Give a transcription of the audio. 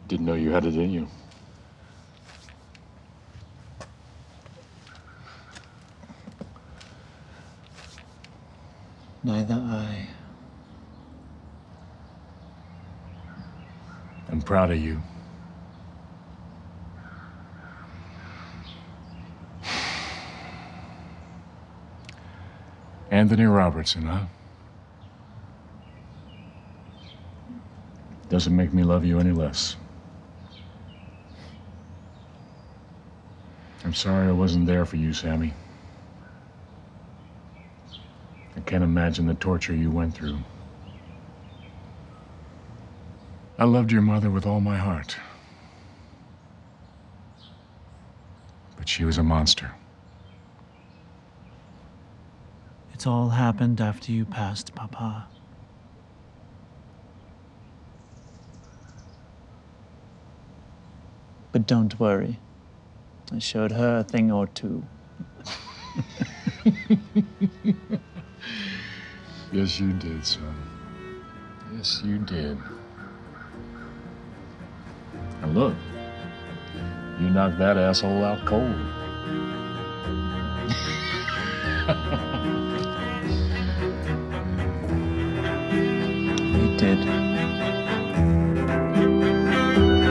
Didn't know you had it in you. Neither I. I'm proud of you. Anthony Robertson, huh? Doesn't make me love you any less. I'm sorry I wasn't there for you, Sammy. I can't imagine the torture you went through. I loved your mother with all my heart. But she was a monster. It all happened after you passed, Papa. But don't worry. I showed her a thing or two. Yes, you did, son. Yes, you did. And look, you knocked that asshole out cold. You did.